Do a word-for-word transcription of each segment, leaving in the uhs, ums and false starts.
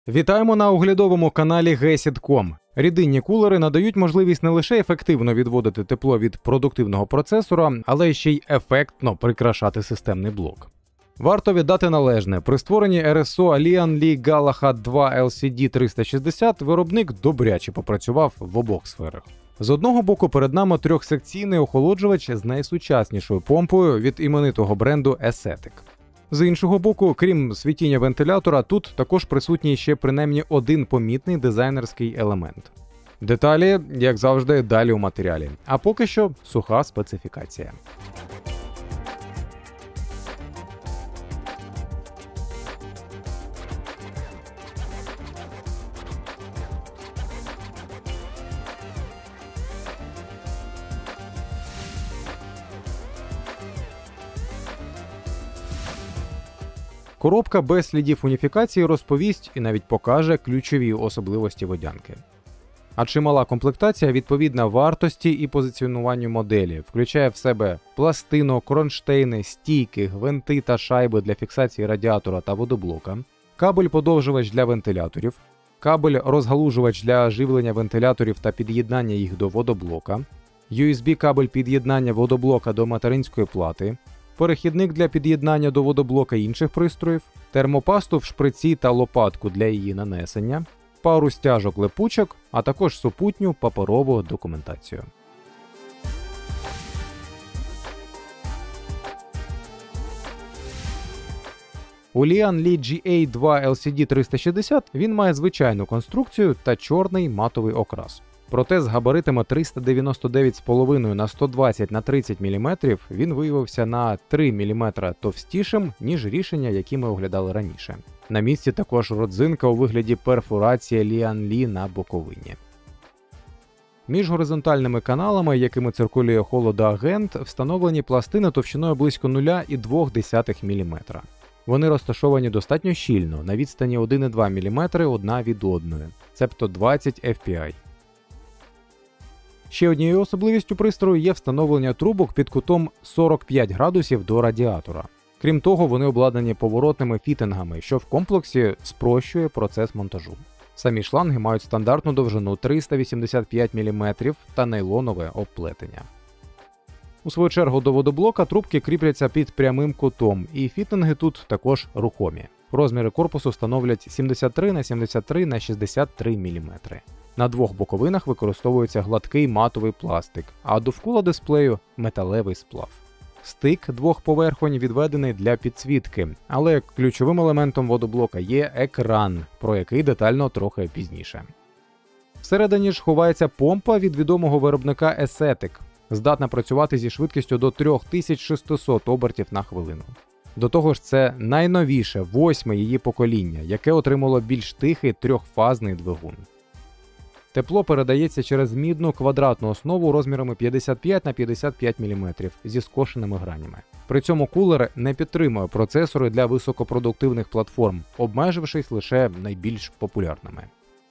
Вітаємо на оглядовому каналі гесід крапка ком. Рідинні кулери надають можливість не лише ефективно відводити тепло від продуктивного процесора, але ще й ефектно прикрашати системний блок. Варто віддати належне, при створенні ар ес о Lian Li Galahad два ел сі ді триста шістдесят виробник добряче попрацював в обох сферах. З одного боку перед нами трьохсекційний охолоджувач з найсучаснішою помпою від іменитого бренду Ecetic. З іншого боку, крім світіння вентилятора, тут також присутній ще принаймні один помітний дизайнерський елемент. Деталі, як завжди, далі у матеріалі. А поки що суха специфікація. Коробка без слідів уніфікації розповість і навіть покаже ключові особливості водянки. А чимала комплектація відповідна вартості і позиціонуванню моделі, включає в себе пластину, кронштейни, стійки, гвинти та шайби для фіксації радіатора та водоблока, кабель-подовжувач для вентиляторів, кабель-розгалужувач для живлення вентиляторів та під'єднання їх до водоблока, ю ес бі-кабель під'єднання водоблока до материнської плати, перехідник для під'єднання до водоблока інших пристроїв, термопасту в шприці та лопатку для її нанесення, пару стяжок-липучок, а також супутню паперову документацію. У Lian Li джі ей два ел сі ді триста шістдесят він має звичайну конструкцію та чорний матовий окрас. Проте з габаритами триста дев'яносто дев'ять цілих п'ять на сто двадцять на тридцять міліметрів він виявився на три міліметри товстішим, ніж рішення, які ми оглядали раніше. На місці також родзинка у вигляді перфорації Lian Li на боковині. Між горизонтальними каналами, якими циркулює холодоагент, встановлені пластини товщиною близько нуль цілих дві десятих міліметра. Вони розташовані достатньо щільно, на відстані один цілих два міліметри одна від одної, цебто двадцять еф пі ай. Ще однією особливістю пристрою є встановлення трубок під кутом сорок п'ять градусів до радіатора. Крім того, вони обладнані поворотними фітингами, що в комплексі спрощує процес монтажу. Самі шланги мають стандартну довжину триста вісімдесят п'ять міліметрів та нейлонове обплетення. У свою чергу до водоблока трубки кріпляться під прямим кутом, і фітинги тут також рухомі. Розміри корпусу становлять сімдесят три на сімдесят три на шістдесят три міліметри. На двох боковинах використовується гладкий матовий пластик, а довкола дисплею – металевий сплав. Стик двох поверхонь відведений для підсвітки, але ключовим елементом водоблока є екран, про який детально трохи пізніше. Всередині ж ховається помпа від відомого виробника Ecetic, здатна працювати зі швидкістю до три тисячі шістсот обертів на хвилину. До того ж, це найновіше, восьме її покоління, яке отримало більш тихий трьохфазний двигун. Тепло передається через мідну квадратну основу розмірами п'ятдесят п'ять на п'ятдесят п'ять міліметрів зі скошеними гранями. При цьому кулер не підтримує процесори для високопродуктивних платформ, обмежившись лише найбільш популярними.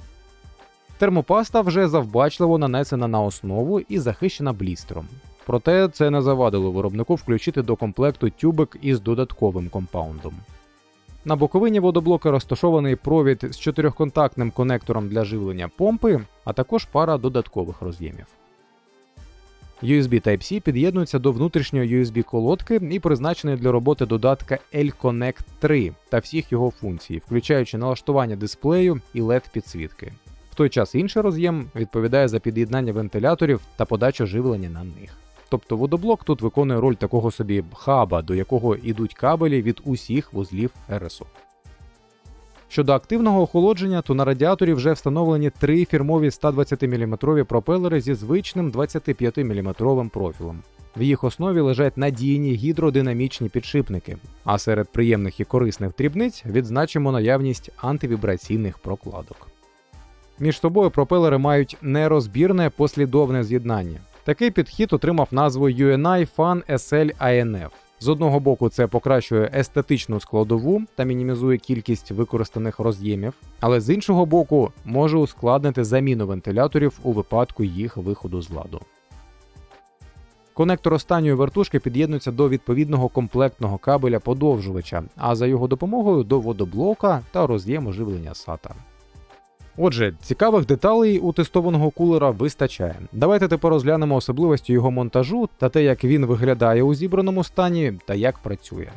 Термопаста вже завбачливо нанесена на основу і захищена блістером. Проте це не завадило виробнику включити до комплекту тюбик із додатковим компаундом. На боковині водоблока розташований провід з чотирьохконтактним конектором для живлення помпи, а також пара додаткових роз'ємів. ю ес бі Type-C під'єднується до внутрішньої ю ес бі-колодки і призначений для роботи додатка L-Connect три та всіх його функцій, включаючи налаштування дисплею і ел і ді-підсвітки. В той час інший роз'єм відповідає за під'єднання вентиляторів та подачу живлення на них. Тобто водоблок тут виконує роль такого собі хаба, до якого йдуть кабелі від усіх вузлів ар ес о. Щодо активного охолодження, то на радіаторі вже встановлені три фірмові сто двадцятиміліметрові пропелери зі звичним двадцятип'ятиміліметровим профілем. В їх основі лежать надійні гідродинамічні підшипники, а серед приємних і корисних дрібниць відзначимо наявність антивібраційних прокладок. Між собою пропелери мають нерозбірне послідовне з'єднання. Такий підхід отримав назву ю ен ай Fan ес ель ай ен еф. З одного боку це покращує естетичну складову та мінімізує кількість використаних роз'ємів, але з іншого боку може ускладнити заміну вентиляторів у випадку їх виходу з ладу. Конектор останньої вертушки під'єднується до відповідного комплектного кабеля подовжувача, а за його допомогою до водоблока та роз'єму живлення сата. Отже, цікавих деталей у тестованого кулера вистачає. Давайте тепер розглянемо особливості його монтажу та те, як він виглядає у зібраному стані та як працює.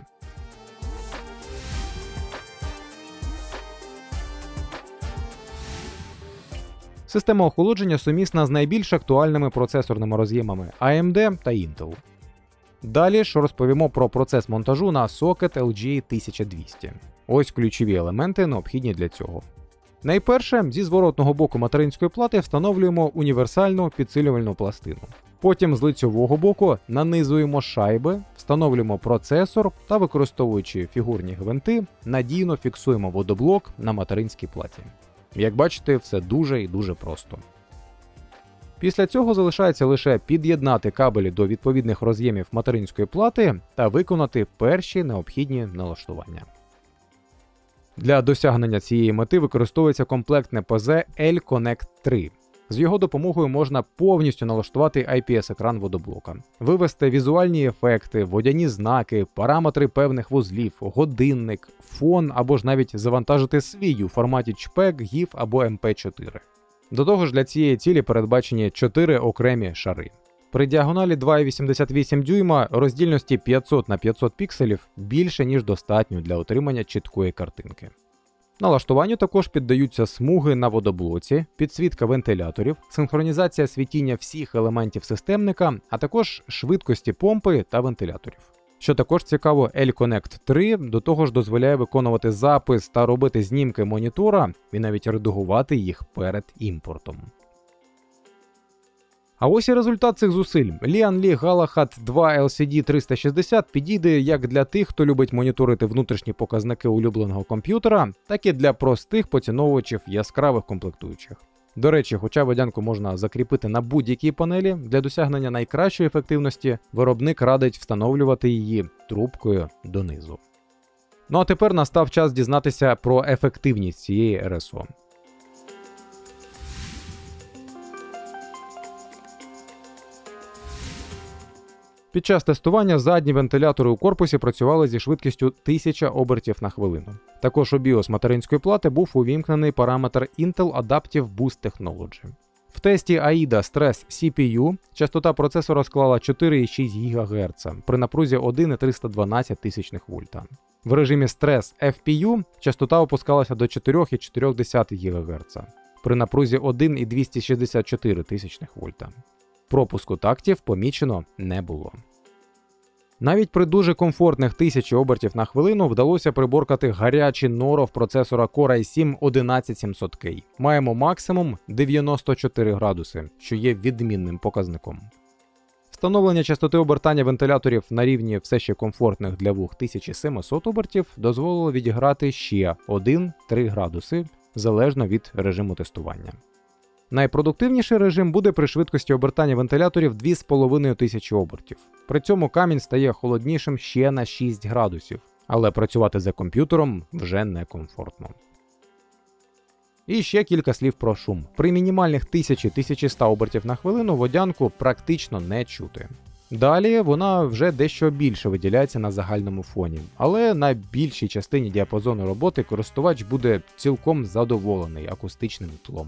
Система охолодження сумісна з найбільш актуальними процесорними роз'ємами ей ем ді та Intel. Далі ж розповімо про процес монтажу на сокет ел джі тисяча двісті. Ось ключові елементи, необхідні для цього. Найперше, зі зворотного боку материнської плати встановлюємо універсальну підсилювальну пластину. Потім з лицьового боку нанизуємо шайби, встановлюємо процесор та, використовуючи фігурні гвинти, надійно фіксуємо водоблок на материнській платі. Як бачите, все дуже і дуже просто. Після цього залишається лише під'єднати кабелі до відповідних роз'ємів материнської плати та виконати перші необхідні налаштування. Для досягнення цієї мети використовується комплектне пе зе ель конект три. З його допомогою можна повністю налаштувати ай пі ес-екран водоблока, вивести візуальні ефекти, водяні знаки, параметри певних вузлів, годинник, фон або ж навіть завантажити свій у форматі джей пі і джі ай еф або ем пі чотири. До того ж, для цієї цілі передбачені чотири окремі шари. При діагоналі два цілих вісімдесят вісім дюйма роздільності п'ятсот на п'ятсот пікселів більше, ніж достатньо для отримання чіткої картинки. Налаштуванню також піддаються смуги на водоблоці, підсвітка вентиляторів, синхронізація світіння всіх елементів системника, а також швидкості помпи та вентиляторів. Що також цікаво, ель конект три до того ж дозволяє виконувати запис та робити знімки монітора і навіть редагувати їх перед імпортом. А ось і результат цих зусиль. Lian Li Galahad два ел сі ді триста шістдесят підійде як для тих, хто любить моніторити внутрішні показники улюбленого комп'ютера, так і для простих поціновувачів яскравих комплектуючих. До речі, хоча водянку можна закріпити на будь-якій панелі, для досягнення найкращої ефективності виробник радить встановлювати її трубкою донизу. Ну а тепер настав час дізнатися про ефективність цієї ер ес о. Під час тестування задні вентилятори у корпусі працювали зі швидкістю тисяча обертів на хвилину. Також у біос материнської плати був увімкнений параметр Intel Adaptive Boost Technology. В тесті аїда Stress сі пі ю частота процесора склала чотири цілих шість гігагерца при напрузі один цілих триста дванадцять тисячних вольта. В режимі Stress еф пі ю частота опускалася до чотири цілих чотири десятих гігагерца при напрузі один цілих двісті шістдесят чотири тисячних вольта. Пропуску тактів помічено не було. Навіть при дуже комфортних тисячі обертів на хвилину вдалося приборкати гарячий норов процесора Core ай сім одинадцять сімсот кей. Маємо максимум дев'яносто чотири градуси, що є відмінним показником. Встановлення частоти обертання вентиляторів на рівні все ще комфортних для вух тисяча сімсот обертів дозволило відіграти ще один-три градуси, залежно від режиму тестування. Найпродуктивніший режим буде при швидкості обертання вентиляторів дві з половиною тисячі обертів. При цьому камінь стає холоднішим ще на шість градусів, але працювати за комп'ютером вже некомфортно. І ще кілька слів про шум. При мінімальних тисячі - тисяча сто обертів на хвилину водянку практично не чути. Далі вона вже дещо більше виділяється на загальному фоні, але на більшій частині діапазону роботи користувач буде цілком задоволений акустичним тлом.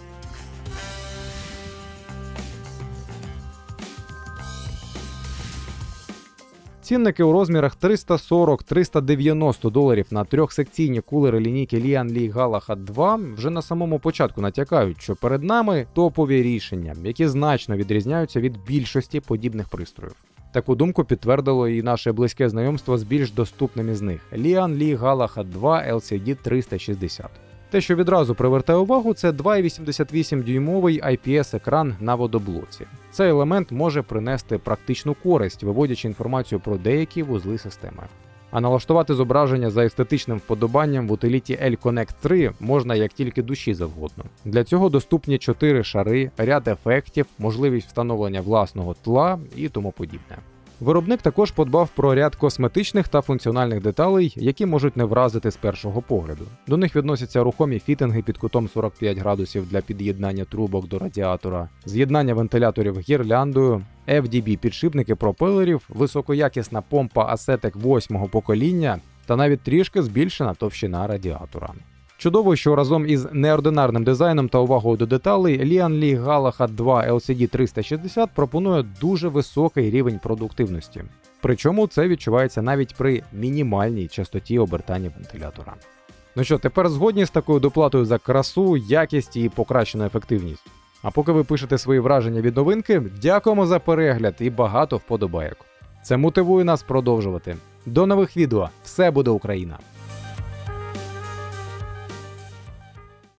Цінники у розмірах триста сорок - триста дев'яносто доларів на трьохсекційні кулери лінійки Lian Li Galahad два вже на самому початку натякають, що перед нами топові рішення, які значно відрізняються від більшості подібних пристроїв. Таку думку підтвердило і наше близьке знайомство з більш доступним із них – Lian Li Galahad два ел сі ді триста шістдесят. Те, що відразу привертає увагу, це два цілих вісімдесят вісім дюймовий ай пі ес-екран на водоблоці. Цей елемент може принести практичну користь, виводячи інформацію про деякі вузли системи. А налаштувати зображення за естетичним вподобанням в утиліті ель конект три можна як тільки душі завгодно. Для цього доступні чотири шари, ряд ефектів, можливість встановлення власного тла і тому подібне. Виробник також подбав про ряд косметичних та функціональних деталей, які можуть не вразити з першого погляду. До них відносяться рухомі фітинги під кутом сорок п'ять градусів для під'єднання трубок до радіатора, з'єднання вентиляторів гірляндою, еф ді бі-підшипники пропелерів, високоякісна помпа Asetek восьмого покоління та навіть трішки збільшена товщина радіатора. Чудово, що разом із неординарним дизайном та увагою до деталей Lian Li Galahad два ел сі ді триста шістдесят пропонує дуже високий рівень продуктивності. Причому це відчувається навіть при мінімальній частоті обертання вентилятора. Ну що, тепер згодні з такою доплатою за красу, якість і покращену ефективність? А поки ви пишете свої враження від новинки, дякуємо за перегляд і багато вподобайок. Це мотивує нас продовжувати. До нових відео. Все буде Україна!